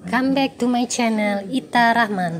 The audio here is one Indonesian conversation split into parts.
Come back to my channel, Ita Rahman.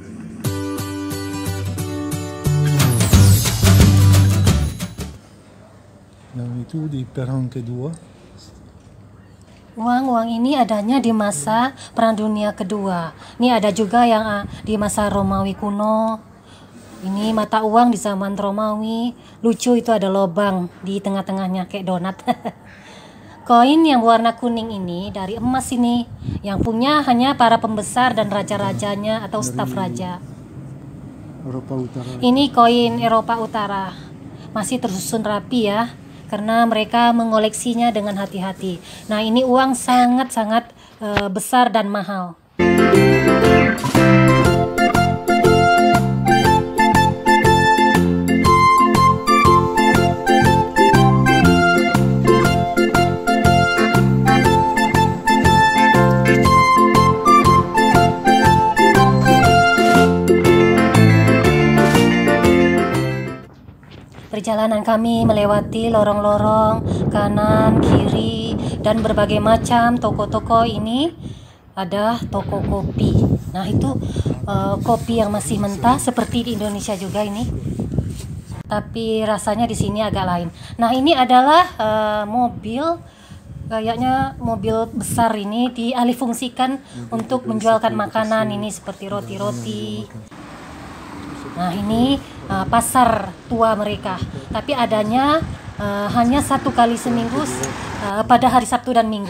Yang itu di Perang Kedua. Uang-uang ini adanya di masa Perang Dunia Kedua. Ini ada juga yang di masa Romawi kuno. Ini mata uang di zaman Romawi. Lucu, itu ada lubang di tengah-tengahnya kayak donat. Koin yang warna kuning ini dari emas ini, yang punya hanya para pembesar dan raja-rajanya atau staf raja. Eropa Utara. Ini koin Eropa Utara. Masih tersusun rapi ya, karena mereka mengoleksinya dengan hati-hati. Nah, ini uang sangat-sangat besar dan mahal. Perjalanan kami melewati lorong-lorong kanan, kiri, dan berbagai macam toko-toko. Ini ada toko kopi. Nah, itu kopi yang masih mentah seperti di Indonesia juga ini. Tapi rasanya di sini agak lain. Nah, ini adalah mobil, kayaknya mobil besar ini dialihfungsikan untuk menjualkan makanan ini seperti roti-roti. Nah, ini pasar tua mereka, tapi adanya hanya 1 kali seminggu pada hari Sabtu dan Minggu.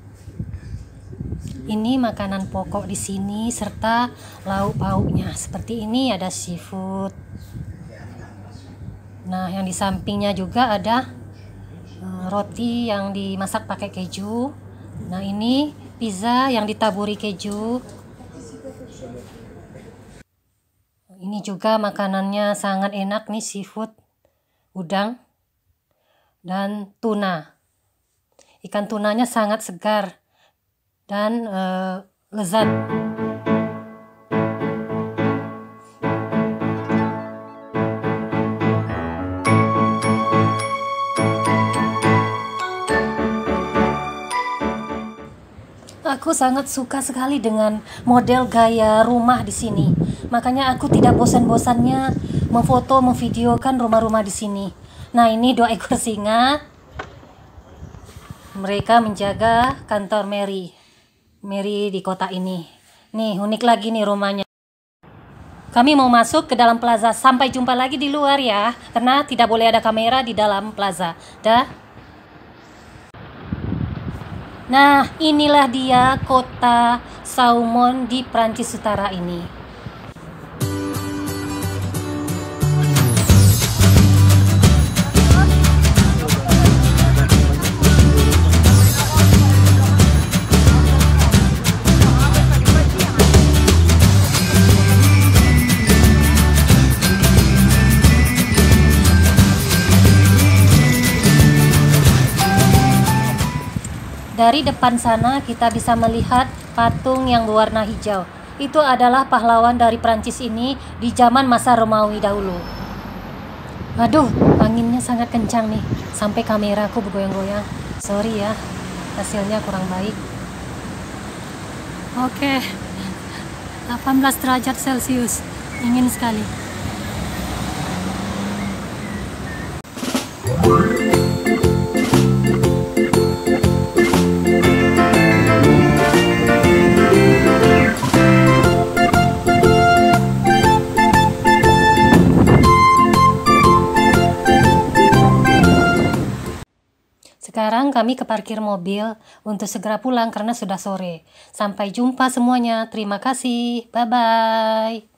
Ini makanan pokok di sini serta lauk pauknya. Seperti ini ada seafood. Nah, yang di sampingnya juga ada roti yang dimasak pakai keju. Nah, ini pizza yang ditaburi keju. Ini juga makanannya sangat enak nih, seafood, udang, dan tuna. Ikan tunanya sangat segar dan lezat. Aku sangat suka sekali dengan model gaya rumah di sini. Makanya aku tidak bosan-bosannya memfoto, memvideokan rumah-rumah di sini. Nah, ini 2 ekor singa. Mereka menjaga kantor Mary di kota ini. Nih, unik lagi nih rumahnya. Kami mau masuk ke dalam plaza. Sampai jumpa lagi di luar ya, karena tidak boleh ada kamera di dalam plaza. Dah. Nah, inilah dia kota Saumon di Prancis Utara ini. Dari depan sana kita bisa melihat patung yang berwarna hijau. Itu adalah pahlawan dari Prancis ini di zaman masa Romawi dahulu. Aduh, anginnya sangat kencang nih, sampai kameraku bergoyang-goyang. Sorry ya, hasilnya kurang baik. Oke, 18 derajat Celcius, dingin sekali. Sekarang kami ke parkir mobil untuk segera pulang karena sudah sore. Sampai jumpa semuanya. Terima kasih. Bye-bye.